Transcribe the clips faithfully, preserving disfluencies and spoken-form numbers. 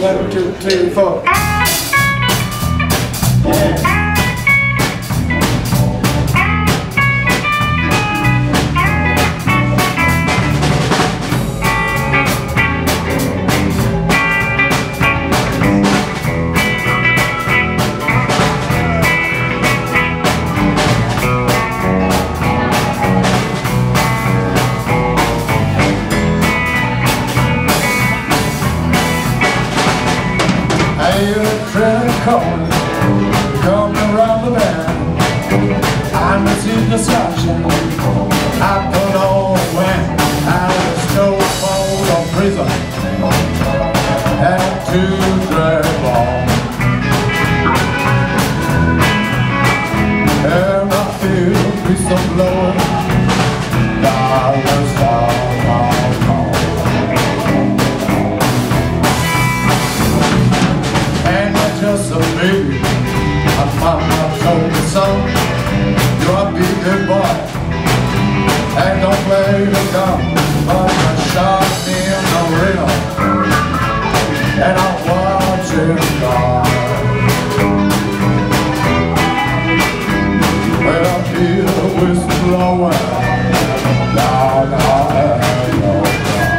One, two, three, four. Coming, coming around the bend, I'm in the sunshine. I put on when I was no fault of prison and to drag long. And I feel the breeze blowing down the south, down, down. Just a baby, my mama told me, son, you're a big good boy, and don't play the gun, but I shot me in the real, and I watch him die. When I hear the whistle blowing, down, down, down.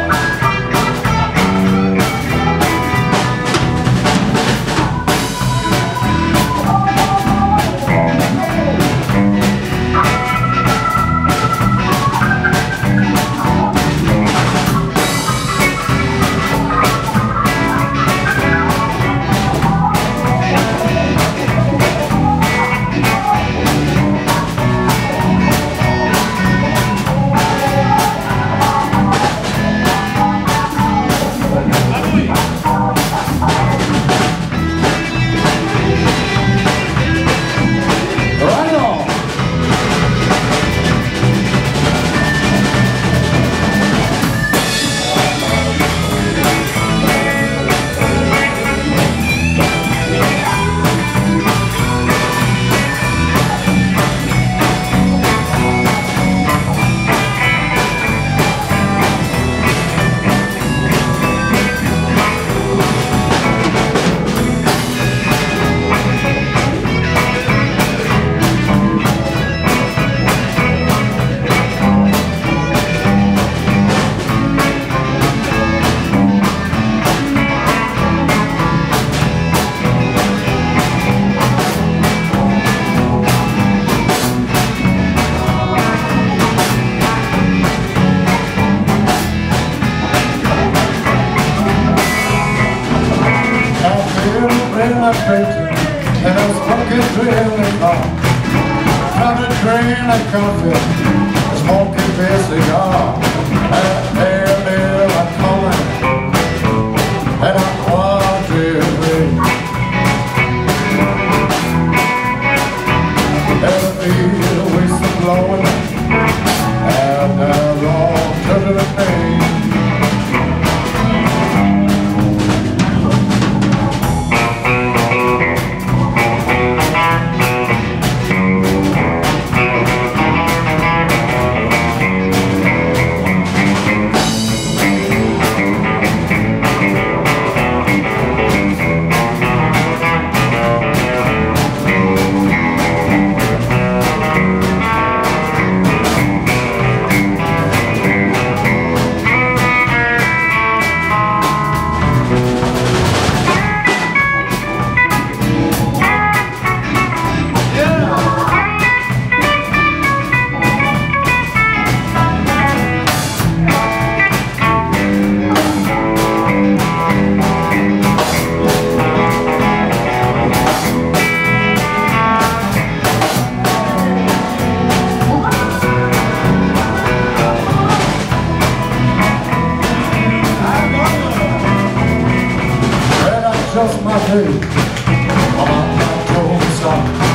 And I was fucking really long. Trying to drain a coffee, smoking a cigar. And there, there, I'm calling, and I'm wandering. And I feel the whistle blowing, and they're all turning to pain. Just my day, I'm not told so.